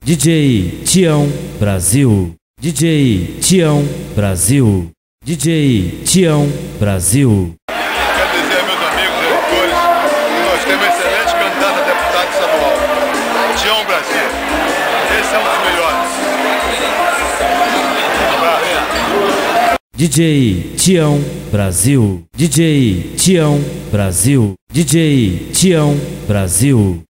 DJ Tião Brasil, DJ Tião Brasil, DJ Tião Brasil. Quero dizer a meus amigos eleitores que nós temos um excelente candidato a deputado estadual, Tião Brasil. Esse é um dos melhores. DJ Tião Brasil, DJ Tião Brasil, DJ Tião Brasil.